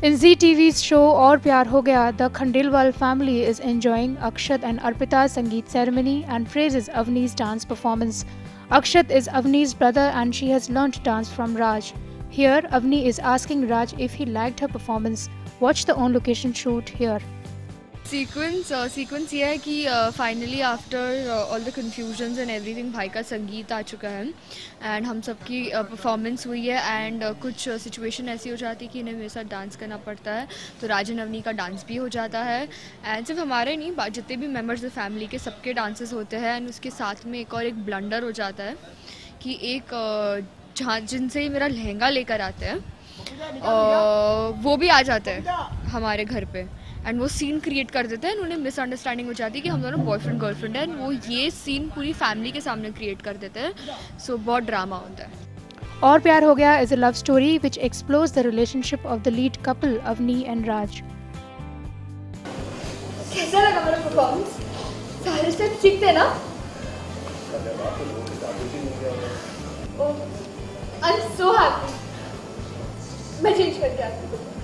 In Zee TV's show Aur Pyar Ho Gaya, the Khandelwal family is enjoying Akshat and Arpita's Sangeet ceremony and praises Avni's dance performance. Akshat is Avni's brother and she has learnt dance from Raj. Here, Avni is asking Raj if he liked her performance. Watch the on-location shoot here. Sequence ये है कि finally after all the confusions and everything भाई का संगीत आ चुका है and हम सबकी परफॉर्मेंस हुई है एंड कुछ सिचुएशन ऐसी हो जाती है कि इन्हें मेरे साथ डांस करना पड़ता है, तो राजन अवनी का डांस भी हो जाता है एंड सिर्फ हमारे नहीं, जितने भी मेम्बर्स फैमिली के सबके डांसेस होते हैं एंड उसके साथ में एक और एक ब्लंडर हो जाता है कि एक जहाँ जिनसे मेरा लहंगा लेकर आते हैं वो भी आ जाते हैं हमारे घर पे एंड वो सीन क्रिएट कर देते हैं, उन्हें मिसअंडरस्टैंडिंग हो जाती है कि हम दोनों बॉयफ्रेंड गर्लफ्रेंड है एंड वो ये सीन पूरी फैमिली के सामने क्रिएट कर देते हैं, सो बहुत ड्रामा होता है। Aur Pyar Ho Gaya is a love story which explores the relationship of the lead couple Avni and Raj. कैसा लगा मेरा परफॉर्मेंस? सारे स्टेप ठीक थे ना? I am so happy. मैं चेंज करके आती हूँ।